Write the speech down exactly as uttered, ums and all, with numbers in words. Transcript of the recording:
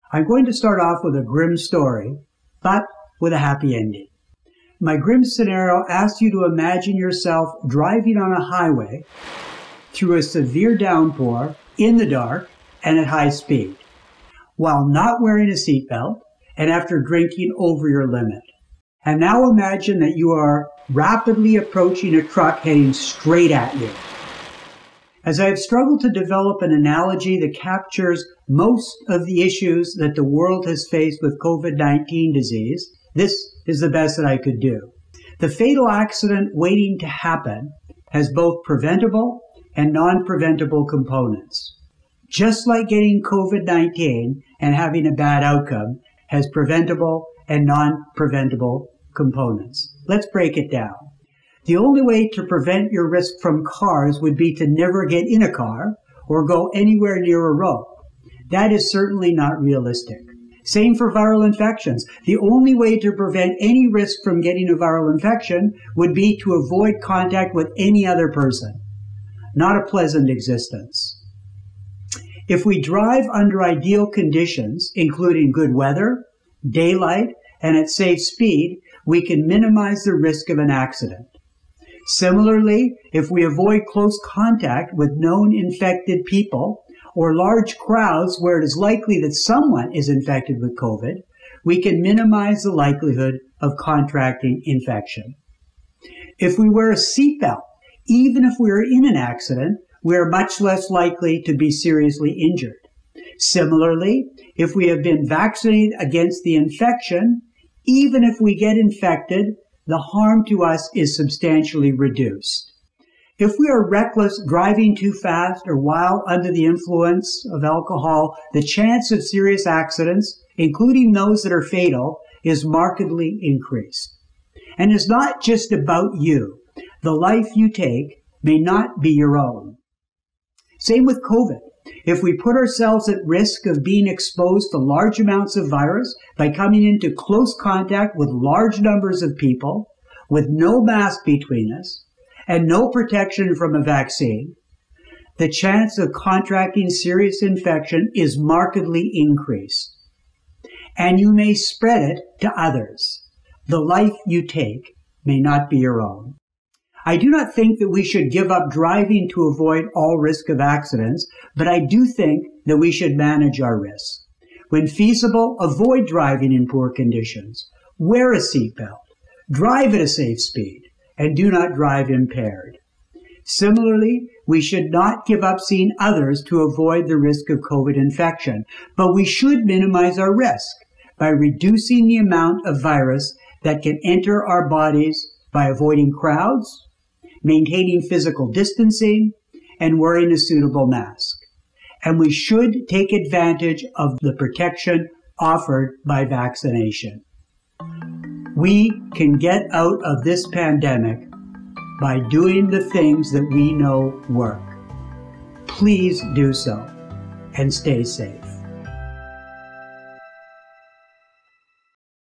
I'm going to start off with a grim story, but with a happy ending. My grim scenario asks you to imagine yourself driving on a highway through a severe downpour in the dark and at high speed, while not wearing a seatbelt and after drinking over your limit. And now imagine that you are rapidly approaching a truck heading straight at you. As I have struggled to develop an analogy that captures most of the issues that the world has faced with COVID nineteen disease, this is the best that I could do. The fatal accident waiting to happen has both preventable and non-preventable components. Just like getting COVID nineteen and having a bad outcome has preventable and non-preventable components. Let's break it down. The only way to prevent your risk from cars would be to never get in a car or go anywhere near a road. That is certainly not realistic. Same for viral infections. The only way to prevent any risk from getting a viral infection would be to avoid contact with any other person. Not a pleasant existence. If we drive under ideal conditions, including good weather, daylight, and at safe speed, we can minimize the risk of an accident. Similarly, if we avoid close contact with known infected people or large crowds where it is likely that someone is infected with COVID, we can minimize the likelihood of contracting infection. If we wear a seatbelt, even if we are in an accident, we are much less likely to be seriously injured. Similarly, if we have been vaccinated against the infection, even if we get infected, the harm to us is substantially reduced. If we are reckless, driving too fast, or while under the influence of alcohol, the chance of serious accidents, including those that are fatal, is markedly increased. And it's not just about you. The life you take may not be your own. Same with COVID. If we put ourselves at risk of being exposed to large amounts of virus by coming into close contact with large numbers of people, with no mask between us, and no protection from a vaccine, the chance of contracting serious infection is markedly increased. And you may spread it to others. The life you take may not be your own. I do not think that we should give up driving to avoid all risk of accidents, but I do think that we should manage our risks. When feasible, avoid driving in poor conditions. Wear a seatbelt. Drive at a safe speed, and do not drive impaired. Similarly, we should not give up seeing others to avoid the risk of COVID infection, but we should minimize our risk by reducing the amount of virus that can enter our bodies by avoiding crowds, maintaining physical distancing, and wearing a suitable mask. And we should take advantage of the protection offered by vaccination. We can get out of this pandemic by doing the things that we know work. Please do so and stay safe.